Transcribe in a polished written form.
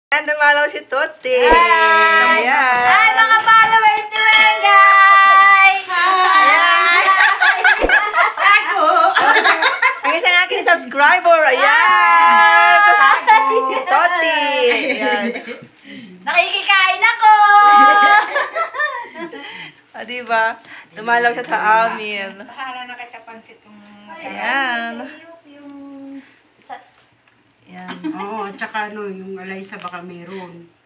Ayan, dumalaw si Toti. Hi! Ayan. Hi, mga followers ni Wengay! Ayan! Ako! Ang isang aking subscriber. Ayan. Si Toti. Ayan. Nakikikain ako! Diba? Dumalaw siya sa amin. Bahala na kayo sa pansit kung masarap. Ayan. Yung... Ayan. Oo, tsaka ano, yung alaysa baka meron.